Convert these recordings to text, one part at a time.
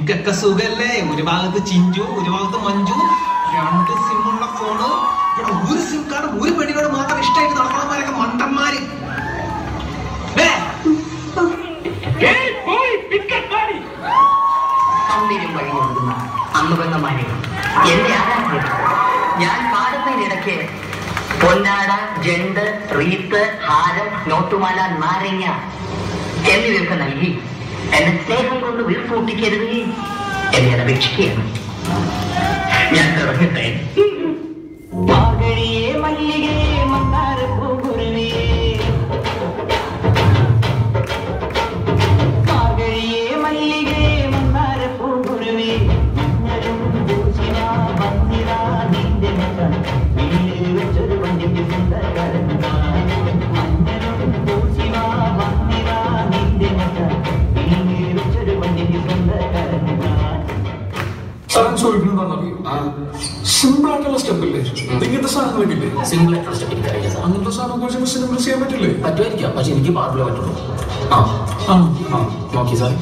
നിനക്കൊക്കെ സുഖല്ലേ? ഒരു ഭാഗത്ത് ചിഞ്ചു, ഒരു ഭാഗത്ത് മഞ്ജു, 2 സിമ്മുള്ള ഫോണ്. ഇവിടെ ഒരു സിം കാർഡ് ഒരു പെണ്ണിനോട് മാത്രം ഇഷ്ടമായിട്ട് നടക്കണമാരൊക്കെ മണ്ടന്മാര്. എന്റെ ആരാധന ഞാൻ പാടുന്നതിനിടയ്ക്ക് പൊന്നാട, ജണ്ട്, റീത്ത്, ഹാരം, നോട്ടുമാല, നാരങ്ങ എന്നിവയൊക്കെ നൽകി എന്നെ സ്നേഹം കൊണ്ട് വീർപ്പൂട്ടിക്കരുത് എന്നെ അപേക്ഷിക്കുകയാണ്. ഞാൻ തുടങ്ങട്ടെ. മാർഗഴിയേ മല്ലികേ മന്ദാരപ്പൂകുരുവേ, മാർഗഴിയേ മല്ലികേ മന്ദാരപ്പൂകുരുവേ, മഞ്ഞളും പൂശിനാ വന്നിരാ നിന്റെ മുഖം വീട്ടിൽ വെച്ചൊരു വണ്ടിക്ക് സുന്ദരകരം. മഞ്ഞളും പൂശിനാ വന്നിരാ നിന്റെ മുഖം വീട്ടിൽ വെച്ചൊരു വണ്ടിക്ക് സുന്ദരകരം. സിമ്പിൾ ആയിട്ടുള്ള സ്റ്റെപ്പ് ഇല്ലേ? ഇങ്ങനത്തെ സാധനങ്ങളില്ലേ? സിമ്പിൾ ആയിട്ടുള്ള സ്റ്റെപ്പ് എനിക്കറിയില്ല സാർ. അങ്ങനത്തെ സാധനം കുറച്ച് സിമ്പിൾ ചെയ്യാൻ പറ്റില്ലേ? പറ്റുമായിരിക്കാം, പക്ഷെ എനിക്ക് പാടില്ല പറ്റുള്ളൂ. നോക്കി സാർ.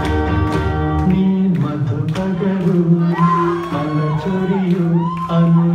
I'm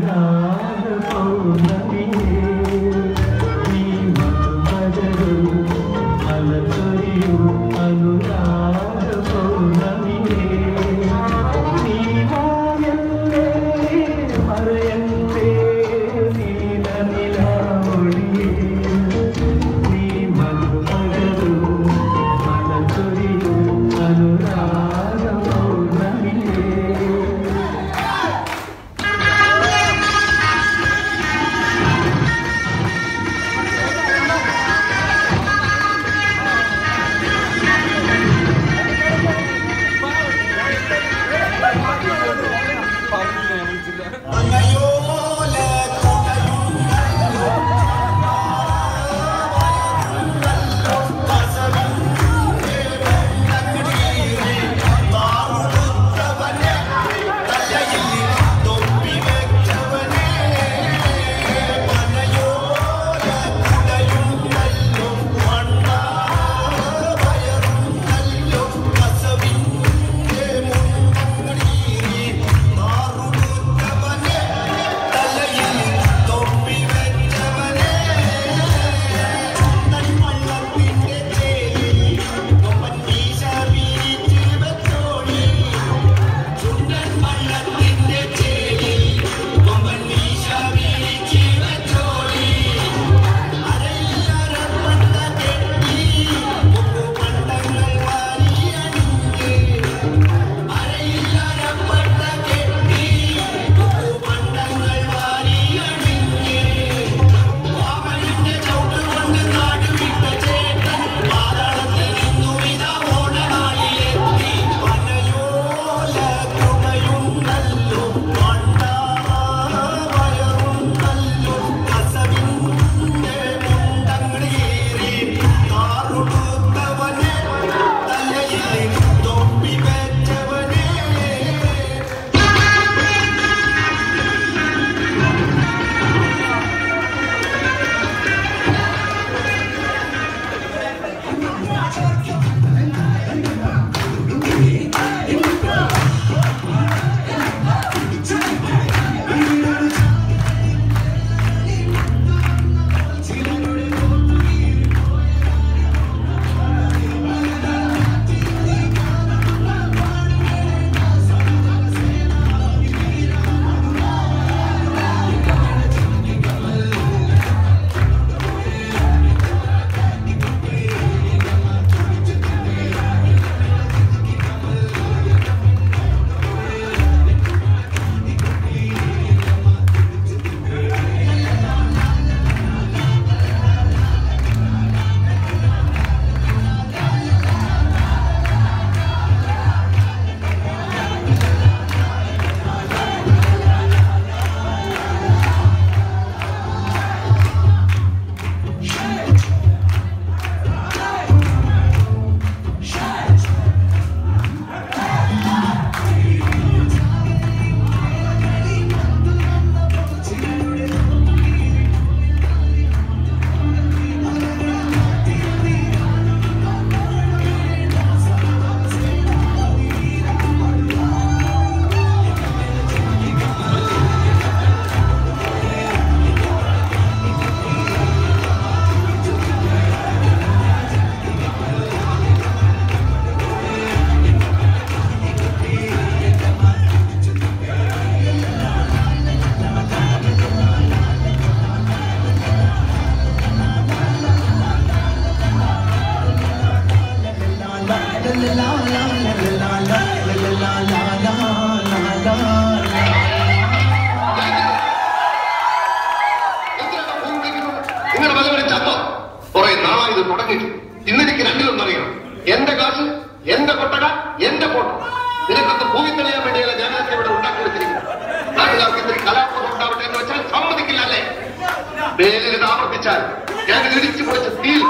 നിങ്ങളുടെ വല്ലവരും ചത്തോ? കുറെ നാളായി ഇത് തുടങ്ങിയിട്ട്. ഇന്നെനിക്ക് രണ്ടിലൊന്നും അറിയണം. എന്റെ കാശ്, എന്റെ കൊട്ടക, എന്റെ ഫോട്ടോ. നിനക്കൊക്കെ ഭൂമി തെളിയാൻ വേണ്ടിയല്ല ഞാനൊക്കെ ഇവിടെ ഉണ്ടാക്കി വെച്ചിരിക്കുന്നത്. നാട്ടുകാർക്ക് ഇത്തിരി കലാപം ഉണ്ടാവട്ടെ എന്ന് വെച്ചാൽ സമ്മതിക്കില്ല അല്ലേ? പേരിൽ ഇത് ആവർത്തിച്ചാൽ ഞാൻ ഇടിച്ചു പൊളിച്ച് തീൽ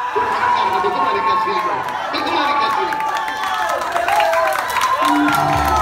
ബഹുമാനിക്കാൻ ശീലിക്കണം.